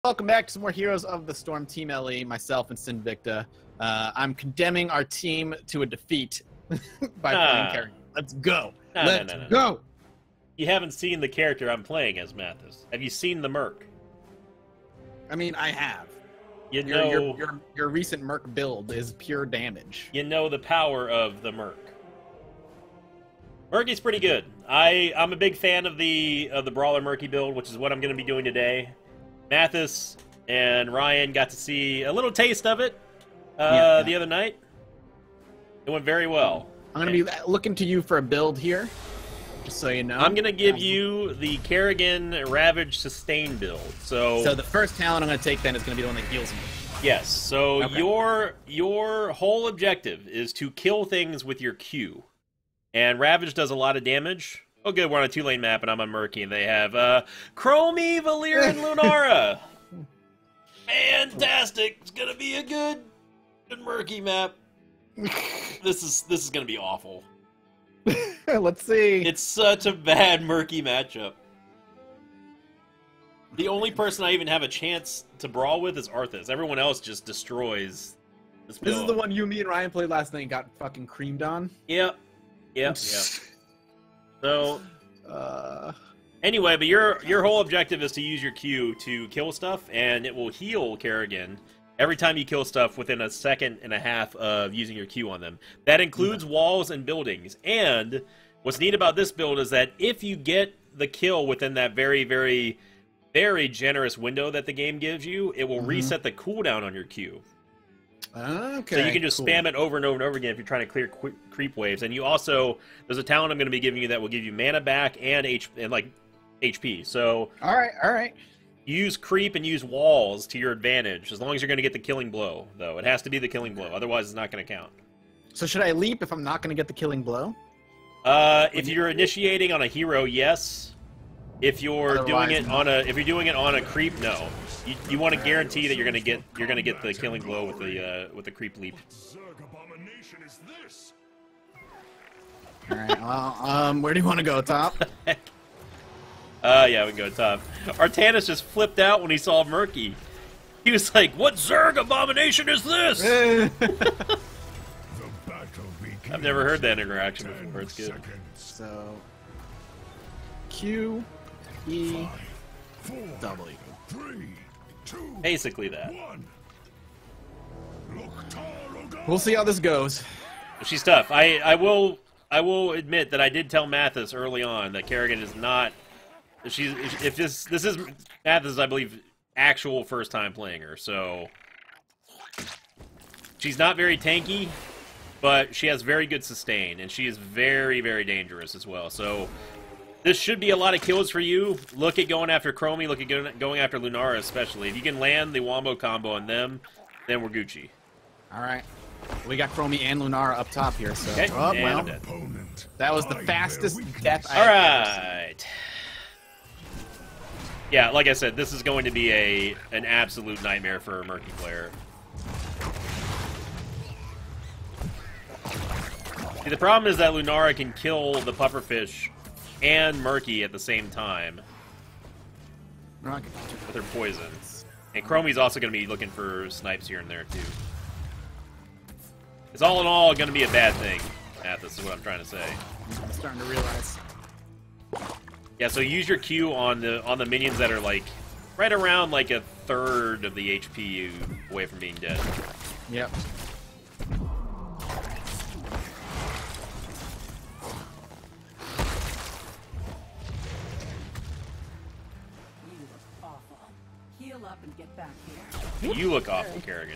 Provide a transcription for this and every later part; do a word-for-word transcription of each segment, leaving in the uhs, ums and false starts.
Welcome back to some more Heroes of the Storm, Team L E, myself and Sinvicta. Uh, I'm condemning our team to a defeat by Nah. playing Kerrigan. Let's go. No, Let's no, no, no, go. You haven't seen the character I'm playing as, Mathis. Have you seen the Merc? I mean, I have. You Your, know, your, your, your recent Merc build is pure damage. you know the power of the Merc. Murky's pretty good. I I'm a big fan of the of the Brawler Murky build, which is what I'm going to be doing today. Mathis and Ryan got to see a little taste of it uh, Yeah. the other night. It went very well. I'm going to be looking to you for a build here, just so you know. I'm going to give you the Kerrigan Ravage Sustain build. So, So the first talent I'm going to take then is going to be the one that heals me. yes. So Okay. your your whole objective is to kill things with your Q. And Ravage does a lot of damage. Oh, good, we're on a two-lane map, and I'm on Murky, and they have uh, Chromie, Valir, and Lunara. Fantastic! It's gonna be a good, good Murky map. This is this is gonna be awful. Let's see. It's such a bad Murky matchup. The only person I even have a chance to brawl with is Arthas. Everyone else just destroys this build. This is the one you, me, and Ryan played last night and got fucking creamed on. Yep. Yep. Yep. So. Uh, Anyway, but your your whole objective is to use your Q to kill stuff, and it will heal Kerrigan every time you kill stuff within a second and a half of using your Q on them. That includes walls and buildings. And what's neat about this build is that if you get the kill within that very, very, very generous window that the game gives you, it will Mm-hmm. reset the cooldown on your Q. okay. So you can just cool. spam it over and over and over again if you're trying to clear qu creep waves. And you also, there's a talent I'm going to be giving you that will give you mana back and H and like H P. So All right, all right. use creep and use walls to your advantage, as long as you're going to get the killing blow, though. It has to be the killing blow, otherwise it's not going to count. So should I leap if I'm not going to get the killing blow? Uh, if you're initiating on a hero, yes. If you're Otherwise, doing it no. on a if you're doing it on a creep, no. You, you want to guarantee that you're going to get you're going to get the killing blow with the uh, with the creep leap. All right. Well, um, where do you want to go, top? Uh, yeah, we can go top. Artanis just flipped out when he saw Murky. He was like, "What Zerg abomination is this?" I've never heard that interaction before. It's good. So Q E W. Basically that. We'll see how this goes. She's tough. I, I will I will admit that I did tell Mathis early on that Kerrigan is not. She's if this this is Mathis, I believe, actual first time playing her. So she's not very tanky, but she has very good sustain, and she is very very dangerous as well. So this should be a lot of kills for you. Look at going after Chromie. Look at going going after Lunara, especially. If you can land the Wombo combo on them, then we're Gucci. All right. We got Chromie and Lunara up top here. So Okay, oh, and well, I'm dead. that was the fastest death I All have ever seen. right. Yeah, like I said, this is going to be a an absolute nightmare for a Murky player. See, the problem is that Lunara can kill the pufferfish and Murky at the same time We're not gonna do with her poison. And Chromie's also going to be looking for snipes here and there, too. It's all in all going to be a bad thing, Mathis, is what I'm trying to say. I'm starting to realize. Yeah, so use your Q on the on the minions that are like right around like a third of the H P away from being dead. Yep. You look awful. Heal up and get back here. You look awful, Kerrigan.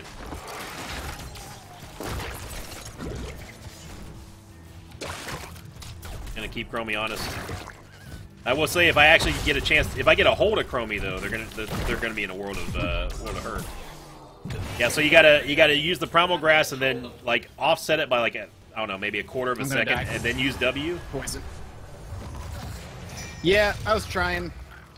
Gonna keep Chromie honest. I will say, if I actually get a chance, if I get a hold of Chromie, though, they're gonna they're gonna be in a world of uh, world of hurt. Yeah, so you gotta you gotta use the primal grass and then like offset it by like a, I don't know, maybe a quarter of a I'm gonna second, die. and then use W. Poison. Yeah, I was trying.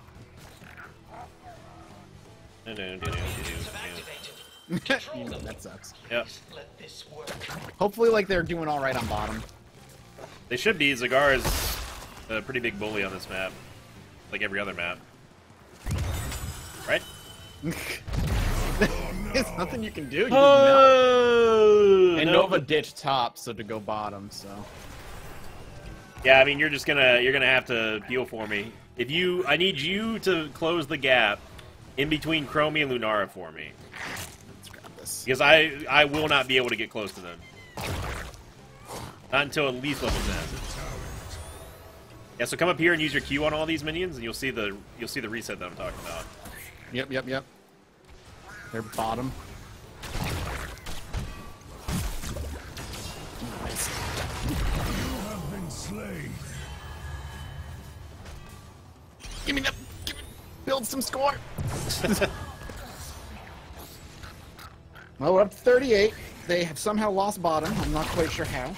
No, no, no, no, no, no. You know, that sucks. Yep. Hopefully, like they're doing all right on bottom. They should be. Zagar is a pretty big bully on this map, like every other map. Right? There's nothing you can do. You Oh, and no. Nova ditched top, so to go bottom. So Yeah, I mean, you're just gonna you're gonna have to peel for me. If you, I need you to close the gap in between Chromie and Lunara for me, let's grab this. because I I will not be able to get close to them. Not until at least level ten. Yeah, so come up here and use your Q on all these minions, and you'll see the you'll see the reset that I'm talking about. Yep, yep, yep. They're bottom. Nice. You have been slain. Give me that. Give me, build some score. Well, we're up to thirty-eight. They have somehow lost bottom. I'm not quite sure how.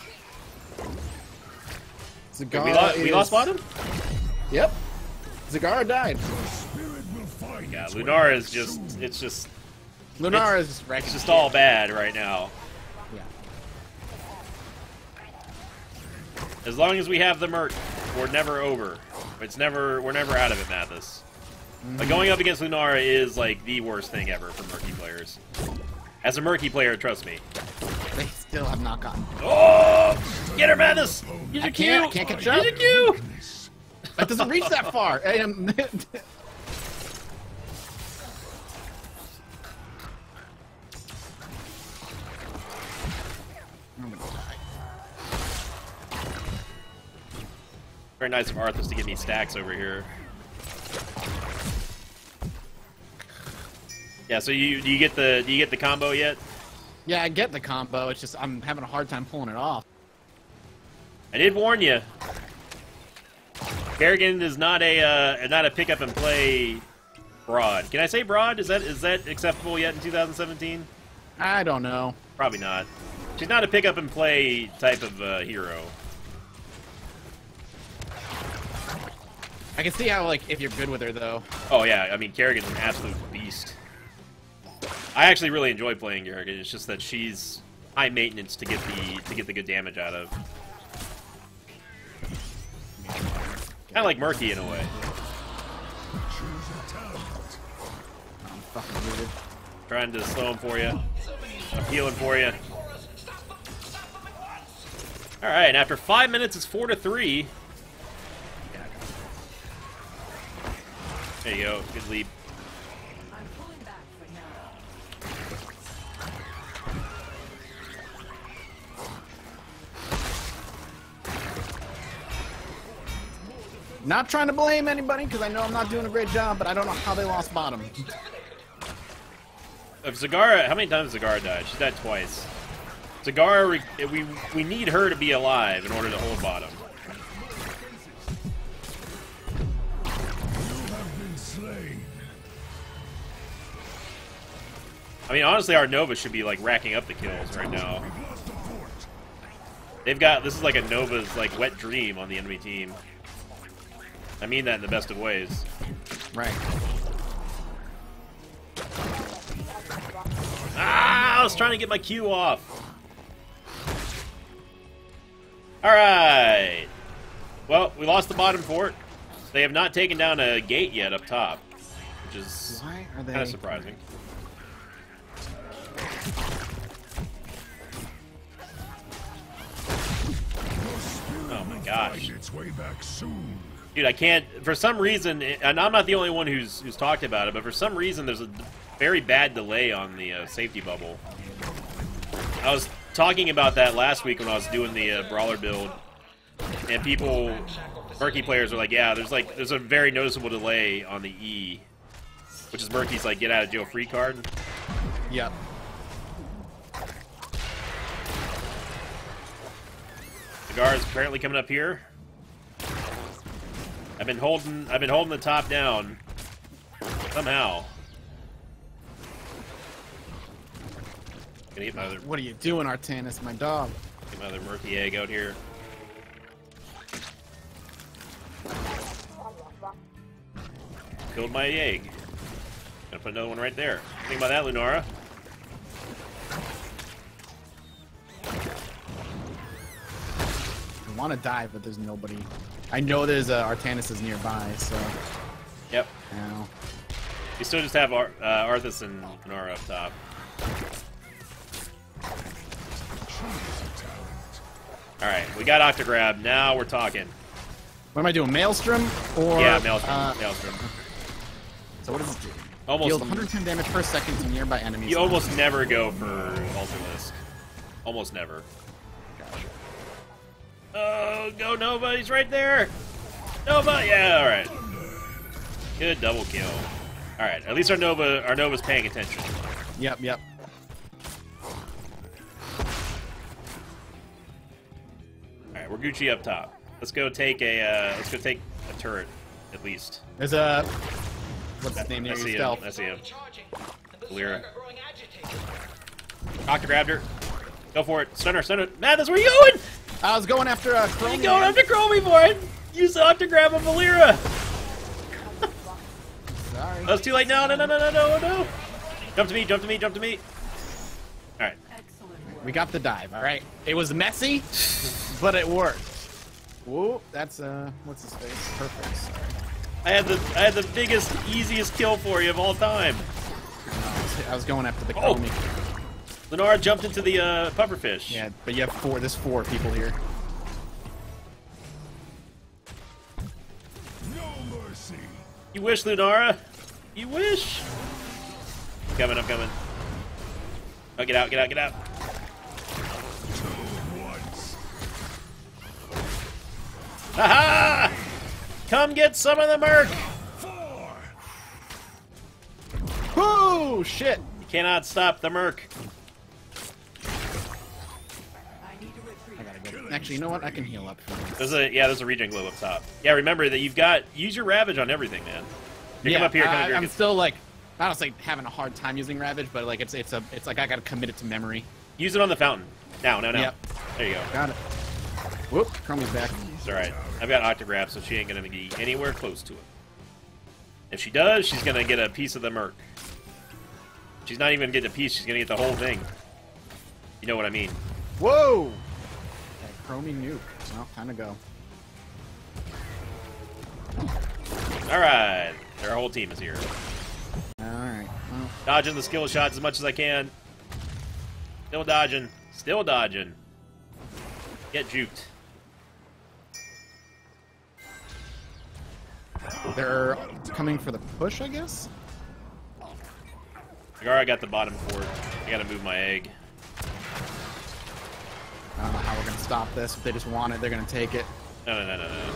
Zagara we, lost, is... we lost bottom? Yep. Zagara died. Spirit will find Yeah, its way Lunara back is just soon. it's just Lunara It's- is just wrecking it's just shit. all bad right now. Yeah. As long as we have the Merc, we're never over. It's never we're never out of it, Mathis. Like going up against Lunara is like the worst thing ever for Murky players. As a Murky player, trust me. They still have not gotten. Oh, get her, Mathis! Use I your can't. I Q! can't catch Use up. your Q! That doesn't reach that far. I am- I'm gonna die. Very nice of Arthas to give me stacks over here. Yeah, so you do you get the do you get the combo yet? Yeah, I get the combo. It's just I'm having a hard time pulling it off. I did warn you. Kerrigan is not a uh, not a pick up and play broad. Can I say broad? Is that is that acceptable yet in two thousand seventeen? I don't know. Probably not. She's not a pick up and play type of uh, hero. I can see how, like, if you're good with her, though. Oh yeah, I mean Kerrigan's an absolute beast. I actually really enjoy playing Kerrigan. It's just that she's high maintenance to get the to get the good damage out of. Kind of like Murky in a way. Choose a talent. I'm fucking rooted. Trying to slow him for you. I'm healing for you. All right, and after five minutes, it's four to three. There you go. Good lead. I'm pulling back for now. Not trying to blame anybody, because I know I'm not doing a great job, but I don't know how they lost bottom. If Zagara, how many times has Zagara died? She's died twice. Zagara, we, we we need her to be alive in order to hold bottom. You have been slain. I mean, honestly, our Nova should be like racking up the kills right now. We've lost the fort. They've got this is like a Nova's like wet dream on the enemy team. I mean that in the best of ways. Right. Ah, I was trying to get my Q off. All right. Well, we lost the bottom fort. They have not taken down a gate yet up top, which is Why are they... kind of surprising. Oh my gosh. Find its way back soon. Dude, I can't. For some reason, and I'm not the only one who's who's talked about it, but for some reason, there's a very bad delay on the uh, safety bubble. I was talking about that last week when I was doing the uh, brawler build, and people, Murky players, are like, "Yeah, there's like there's a very noticeable delay on the E," which is Murky's like get out of jail free card. Yep. The guard's apparently coming up here. I've been holding I've been holding the top down somehow. Gonna get my other What are you doing, Artanis, my dog? get my other murky egg out here. Killed my egg. Gonna put another one right there. Think about that, Lunara. I want to dive, but there's nobody. I know there's uh, Artanis is nearby, so... Yep. Now. You still just have Ar uh, Arthas and Nara up top. Alright, we got Octograb. Now we're talking. What am I doing? Maelstrom or Yeah, Maelstrom. Uh, Maelstrom. so what does it do? Almost. Deals one hundred ten damage per second to nearby enemies. You almost never go for Ultralisk. Almost never. Gotcha. Oh, go Nova! He's right there. Nova, yeah, all right. Good double kill. All right, at least our Nova, our Nova's paying attention. Yep, yep. All right, we're Gucci up top. Let's go take a. Uh, let's go take a turret, at least. There's a what's his name I near see you? him. Stealth. I see him. Lyra. Octograb her. Go for it. Stun her. Stun her. Man, that's where you going? I was going after a Where Chrome. you going after Chromie for it? Use the Octograb of Valyra. Sorry. Oh, it's too late. No, no, no, no, no, no, no. Jump to me. Jump to me. Jump to me. All right. Excellent. We got the dive. All right. It was messy, but it worked. Whoa, that's uh, what's his face? Perfect. Sorry. I had the I had the biggest, easiest kill for you of all time. I was, I was going after the Oh. Chromie. Lenora jumped into the uh, pufferfish. Yeah, but you have four. There's four people here. No mercy. You wish, Lunara. You wish. I'm coming. I'm coming. Oh, get out! Get out! Get out! Two at once. Haha! Come get some of the merc. Four. Oh shit! You cannot stop the merc. I need to retreat. I gotta go. Actually, you know what? I can heal up. There's a yeah. There's a regen globe up top. Yeah. Remember that you've got use your ravage on everything, man. Here, yeah, come up here. Come I, up here. I'm Get- still like, I don't say having a hard time using Ravage, but like it's it's a it's like I gotta commit it to memory. Use it on the fountain. Now, now, now. Yep. There you go. Got it. Whoop, Chromie's back. It's alright. I've got Octograb, so she ain't gonna be anywhere close to it. If she does, she's gonna get a piece of the merc. She's not even getting a piece, she's gonna get the whole thing. You know what I mean. Whoa! That Chromie nuke. Well, time to go. Alright. Their whole team is here. Alright. Well, Dodging the skill shots as much as I can. Still dodging. Still dodging. Get juked. they're coming for the push, I guess? Zagara got the bottom fort. I gotta move my egg. I don't know how we're gonna stop this. If they just want it, they're gonna take it. No, no, no, no, no.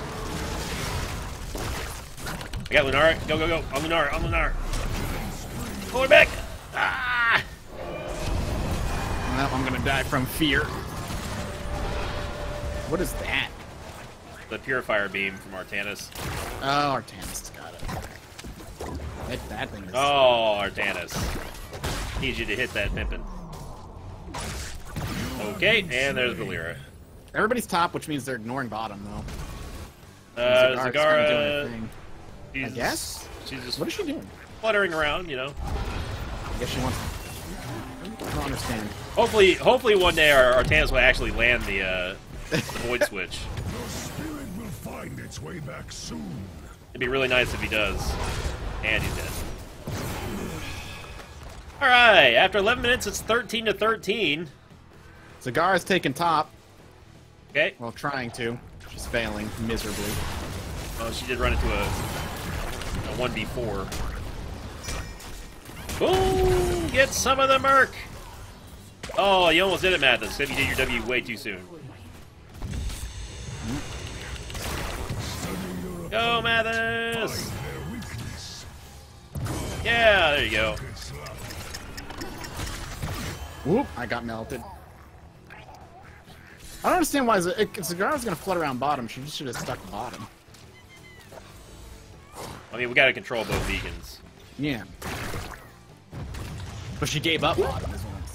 I got Lunara. Go, go, go. On Lunara. On Lunara. Pull her back. Ah! Well, I'm gonna die from fear. What is that? The Purifier Beam from Artanis. Oh, Artanis got it. That, that thing is... Oh, Artanis. Need you to hit that pimpin'. Okay, and there's Valyra. Everybody's top, which means they're ignoring bottom, though. Uh, Zagara's kinda doing her Zagara. thing. She's, I guess? She's just What is she doing? fluttering around, you know. I guess she wants to... I don't understand. Hopefully, hopefully one day our Artanis will actually land the, uh, the Void Switch. Your spirit will find its way back soon. It'd be really nice if he does. And he's dead. Alright, after eleven minutes, it's thirteen to thirteen. Zagara's taking top. Okay. Well, trying to. She's failing miserably. Oh, she did run into a, a one v four. Boom! Get some of the merc! Oh, you almost did it, Mathis. Except you did your W way too soon. Go, Mathis! Find their weakness. Yeah, there you go. Good slap. Whoop, I got melted. I don't understand why Z- if Zagara's gonna flood around bottom. She just should have stuck bottom. I mean, we gotta control both vegans. Yeah. But she gave up bottom, is what I'm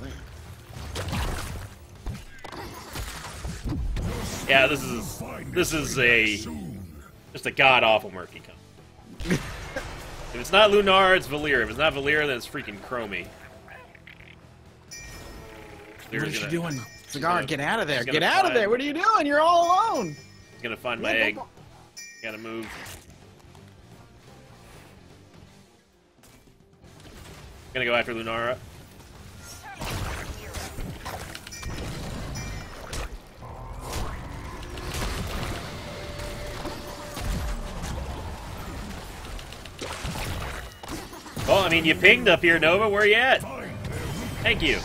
saying. Yeah, this is Find this its is way a back soon. just a god awful murky come. If it's not Lunar, it's Valyra. If it's not Valyra, then it's freaking Chromie. What is she doing? she's Zagara, gonna- get out of there! she's gonna Get out of find- there! What are you doing? You're all alone! Gonna find my egg. Gotta move. Gonna go after Lunara. Well, I mean, you pinged up here, Nova. Where you at? Thank you.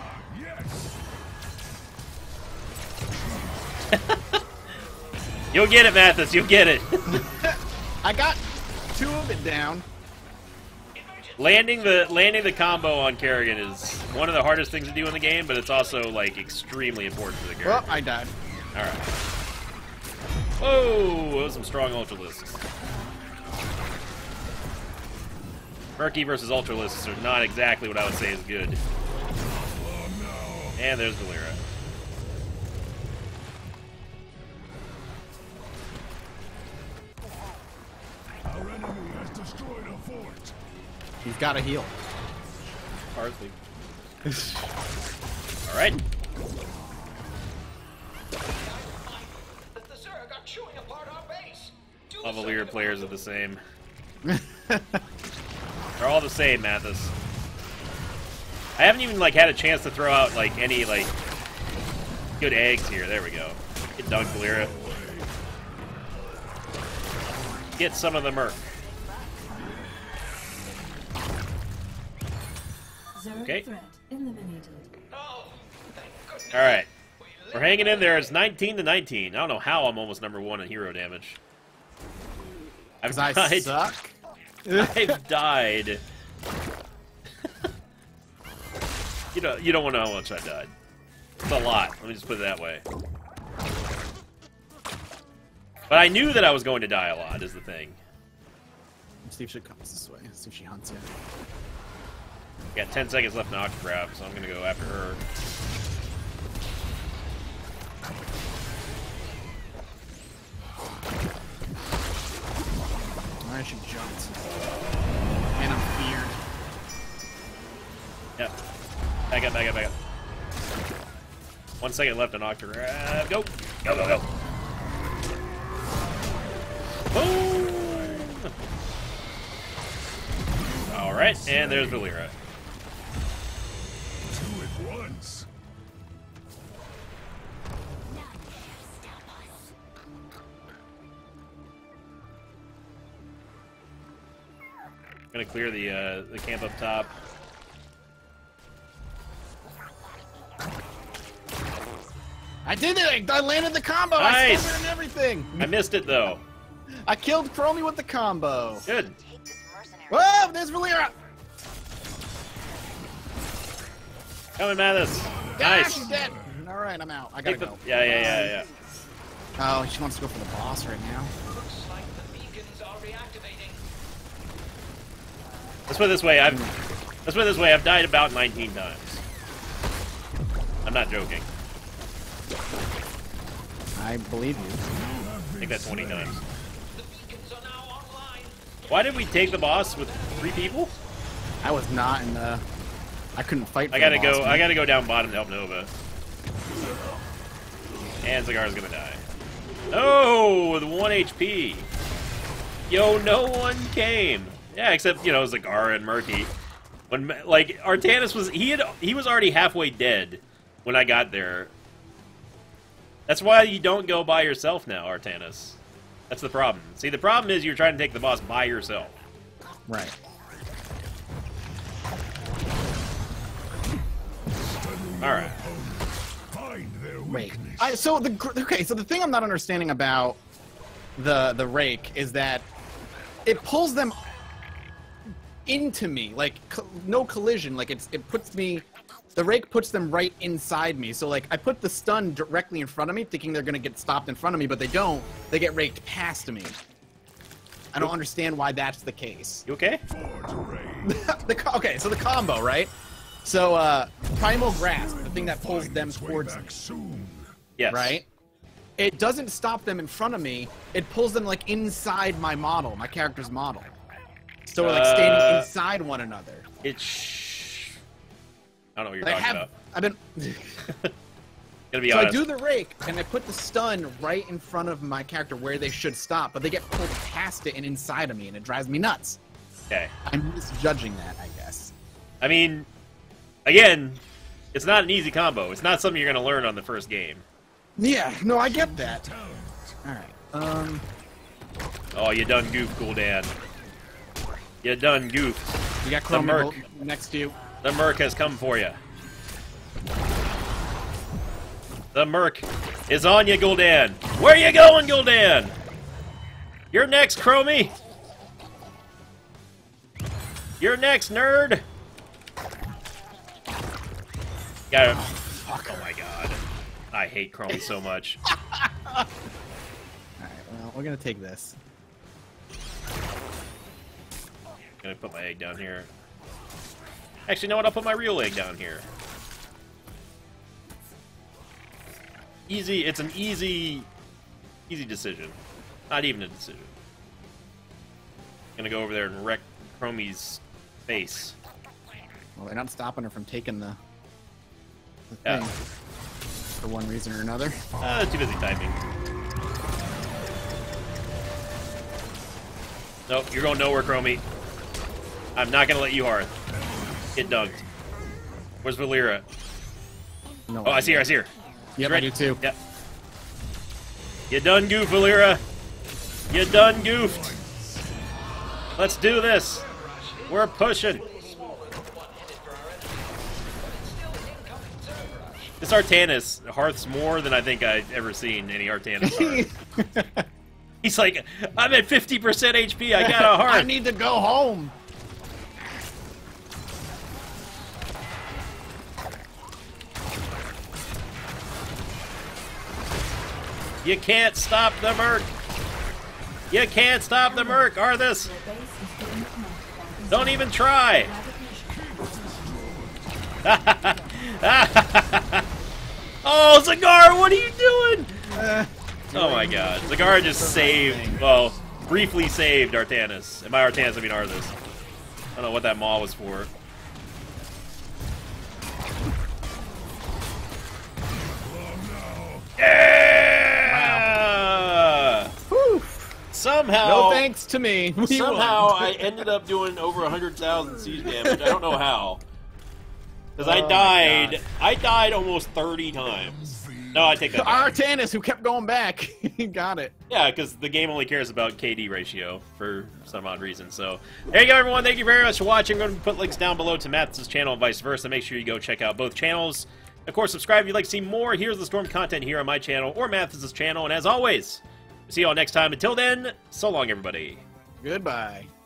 You'll get it, Mathis. You'll get it. I got two of it down. landing the landing the combo on Kerrigan is one of the hardest things to do in the game, but it's also like extremely important for the character. Oh, I died. All right. Whoa, those are some strong Ultralisks. Murky versus Ultralisks are not exactly what I would say is good. And there's Valera. Our enemy has destroyed a fort. He's got to heal. Hardly. All right. The Zerg are chewing apart our base. Do All something Valyr about players it. are the same. They're all the same, Mathis. I haven't even like had a chance to throw out like any like good eggs here. There we go. Get dunked, Valyra. Get some of the Merc. Zerg Okay. threat eliminated. Oh, thank goodness. All right. We We're live hanging in there. It's nineteen to nineteen. I don't know how I'm almost number one in hero damage. I've Because I died. suck. I've died. you don't. You don't want to know how much I died. It's a lot. Let me just put it that way. But I knew that I was going to die a lot. Is the thing. See if she comes this way. See if she hunts you. Got ten seconds left in Octograph, so I'm gonna go after her. I should jumped. And I'm feared. Yep. Back up, back up, back up. One second left in Octograph. Go! Go, go, go! Boom! Alright, and there's Valera. Two at once. Gonna clear the uh, the camp up top. I did it! I landed the combo! I Nice! slammed it and everything! I missed it though. I killed Chromie with the combo! Good. Whoa! There's Valera! Coming, Mathis. Ah, Nice. she's dead! Alright, I'm out. I gotta Take the, go. yeah, yeah, yeah, yeah. Oh, she wants to go for the boss right now. Looks like the beacons are reactivating. Let's put it this way. I've let's put it this way. I've died about nineteen times. I'm not joking. I believe you. I think that's twenty times. The beacons are now online. Why did we take the boss with three people? I was not in the... I couldn't fight for I gotta the boss, go. man. I gotta go down bottom to help Nova. And Zagar's gonna die. Oh, with one H P. Yo, no one came. Yeah, except you know Zagar and Murky. When like Artanis was he had he was already halfway dead when I got there. That's why you don't go by yourself now, Artanis. That's the problem. See, the problem is you're trying to take the boss by yourself. Right. All right. Find their Wait. weakness. I, so the gr- okay. So the thing I'm not understanding about the the rake is that it pulls them into me, like co- no collision. Like it's it puts me. The rake puts them right inside me. So like I put the stun directly in front of me, thinking they're gonna get stopped in front of me, but they don't. They get raked past me. I don't understand why that's the case. You okay? Fort raid. the co- okay, so the combo, right? So uh, primal grasp, the thing that pulls Find them its way towards me. back soon. Yes. Right? It doesn't stop them in front of me. It pulls them like inside my model, my character's model. So we're like standing Uh, inside one another. It's. I don't know what you're I talking have, about. I've been. Gonna be So I honest. do the rake and I put the stun right in front of my character where they should stop, but they get pulled past it and inside of me, and it drives me nuts. Okay. I'm misjudging that, I guess. I mean, again, it's not an easy combo. It's not something you're going to learn on the first game. Yeah, no, I get that. Alright, um... Oh, you done goofed, Gul'dan. You done goofed. You got The Chrome Merc. next to you. The Merc has come for you. The Merc is on you, Gul'dan. Where you going, Gul'dan? You're next, Chromie. You're next, nerd. Got him. Oh my god. I hate Chromie so much. Alright, well, we're gonna take this. Gonna put my egg down here. Actually, you know what? I'll put my real egg down here. Easy. It's an easy, easy decision. Not even a decision. Gonna go over there and wreck Chromie's face. Well, they're not stopping her from taking the, the Yeah. thing. For one reason or another. Uh, too busy typing. Nope, you're going nowhere, Chromie. I'm not gonna let you Hearth. Get dunked. Where's Valera? No, Oh, I see her, I see her. Yep, I do too. Yep. You done goofed, Valera. You done goofed. Let's do this. We're pushing. This Artanis Hearth's more than I think I've ever seen any Artanis Hearth. He's like, I'm at fifty percent H P, I got a Hearth. I need to go home. You can't stop the Merc. You can't stop the Merc, Arthas. Don't even try. Oh, Zagar, what are you doing? Uh, Oh my god. Zagar just saved, well, briefly saved Artanis. And by Artanis, I mean Arthas. I don't know what that maw was for. Yeah! whew. Somehow, No thanks to me. We somehow won. I ended up doing over one hundred thousand siege damage. I don't know how. Because I Oh my died, God. I died almost thirty times. No, I take that back. Artanis, who kept going back. He got it. Yeah, because the game only cares about K D ratio for some odd reason. So, there you go, everyone. Thank you very much for watching. I'm going to put links down below to Matt's channel and vice versa. Make sure you go check out both channels. Of course, subscribe if you'd like to see more Heroes of the Storm content here on my channel or Mathis' channel. And as always, see you all next time. Until then, so long, everybody. Goodbye.